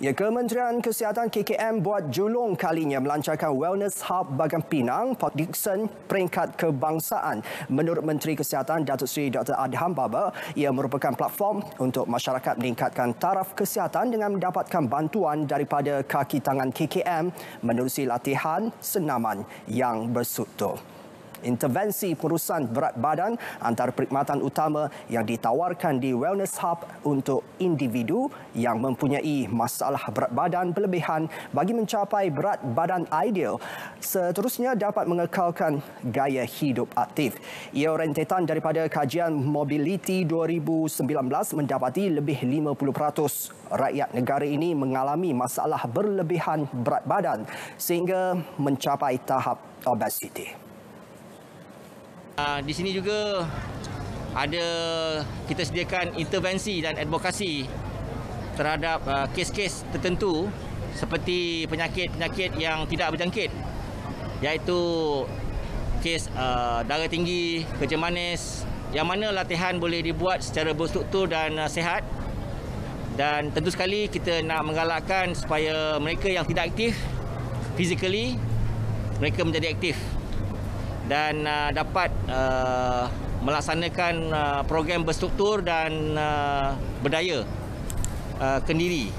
Ya, Kementerian Kesihatan KKM buat julung kalinya melancarkan Wellness Hub Bagan Pinang Port Dickson peringkat kebangsaan. Menurut Menteri Kesihatan Datuk Seri Dr. Adham Baba, ia merupakan platform untuk masyarakat meningkatkan taraf kesihatan dengan mendapatkan bantuan daripada kaki tangan KKM menerusi latihan senaman yang berstruktur. Intervensi pengurusan berat badan antara perkhidmatan utama yang ditawarkan di Wellness Hub untuk individu yang mempunyai masalah berat badan berlebihan bagi mencapai berat badan ideal. Seterusnya dapat mengekalkan gaya hidup aktif. Ia rentetan daripada kajian Mobility 2019 mendapati lebih 50% rakyat negara ini mengalami masalah berlebihan berat badan sehingga mencapai tahap obesiti. Di sini juga ada kita sediakan intervensi dan advokasi terhadap kes-kes tertentu seperti penyakit-penyakit yang tidak berjangkit, iaitu kes darah tinggi, kejam manis, yang mana latihan boleh dibuat secara berstruktur dan sehat. Dan tentu sekali kita nak menggalakkan supaya mereka yang tidak aktif physically, mereka menjadi aktif dan dapat melaksanakan program berstruktur dan berdaya kendiri.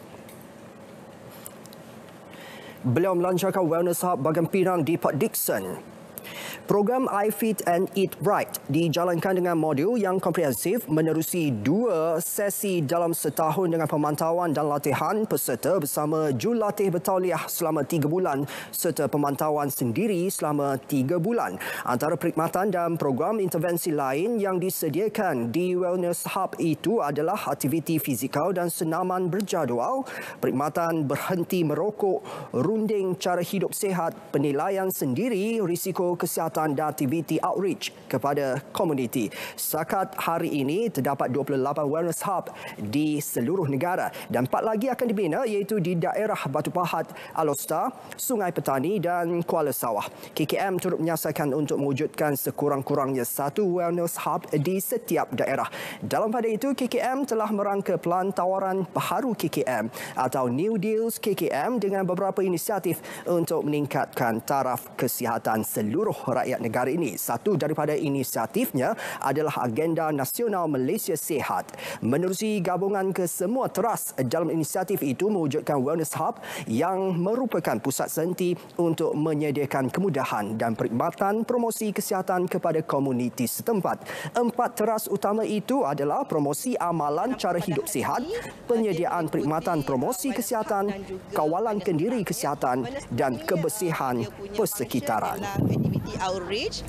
Beliau melancarkan Wellness Hub Bagan Pinang di Port Dickson. Program iFit and Eat Right dijalankan dengan modul yang komprehensif menerusi 2 sesi dalam setahun dengan pemantauan dan latihan peserta bersama jurulatih bertauliah selama 3 bulan serta pemantauan sendiri selama 3 bulan. Antara perkhidmatan dan program intervensi lain yang disediakan di Wellness Hub itu adalah aktiviti fizikal dan senaman berjadual, perkhidmatan berhenti merokok, runding cara hidup sihat, penilaian sendiri risiko kesihatan dan aktiviti outreach kepada komuniti. Setakat hari ini terdapat 28 Wellness Hub di seluruh negara dan 4 lagi akan dibina iaitu di daerah Batu Pahat, Alor, Sungai Petani dan Kuala Sawah. KKM turut menyiasatkan untuk mewujudkan sekurang-kurangnya 1 Wellness Hub di setiap daerah. Dalam pada itu, KKM telah merangka pelan tawaran baharu KKM atau New Deals KKM dengan beberapa inisiatif untuk meningkatkan taraf kesihatan seluruh rakyat negara ini. Satu daripada inisiatifnya adalah Agenda Nasional Malaysia Sihat. Menerusi gabungan kesemua teras dalam inisiatif itu mewujudkan Wellness Hub yang merupakan pusat senti untuk menyediakan kemudahan dan perkhidmatan promosi kesihatan kepada komuniti setempat. 4 teras utama itu adalah promosi amalan cara hidup sihat, penyediaan perkhidmatan promosi kesihatan, kawalan kendiri kesihatan dan kebersihan persekitaran. Outreach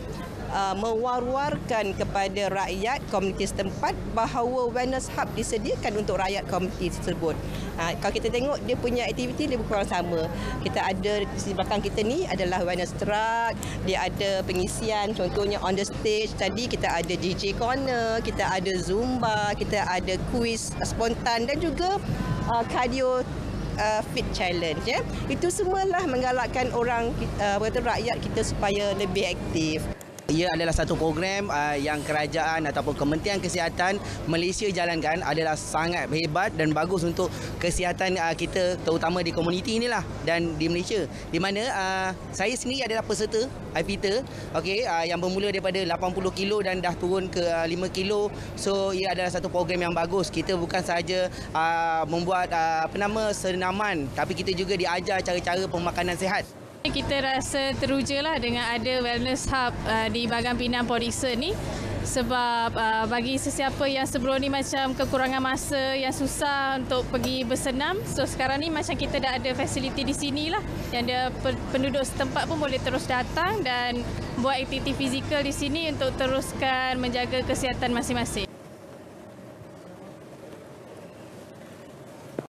mewar-warkan kepada rakyat komuniti setempat bahawa Wellness Hub disediakan untuk rakyat komuniti tersebut. Kalau kita tengok dia punya aktiviti lebih kurang sama. Kita ada di belakang kita ni adalah Wellness Truck, dia ada pengisian contohnya on the stage. Tadi kita ada DJ Corner, kita ada Zumba, kita ada kuis spontan dan juga cardio fit challenge, ya. Itu semualah menggalakkan rakyat kita supaya lebih aktif. Ia adalah satu program yang kerajaan ataupun Kementerian Kesihatan Malaysia jalankan, adalah sangat hebat dan bagus untuk kesihatan kita, terutama di komuniti inilah dan di Malaysia. Di mana saya sendiri adalah peserta iFitter, yang bermula daripada 80 kilo dan dah turun ke 5 kilo. So ia adalah satu program yang bagus. Kita bukan sahaja membuat senaman, tapi kita juga diajar cara-cara pemakanan sihat. Kita rasa teruja lah dengan ada Wellness Hub di Bagan Pinang Port Dickson ni, sebab bagi sesiapa yang sebelum ni macam kekurangan masa, yang susah untuk pergi bersenam, so sekarang ni macam kita dah ada fasiliti di sini lah, yang ada penduduk setempat pun boleh terus datang dan buat aktiviti fizikal di sini untuk teruskan menjaga kesihatan masing-masing.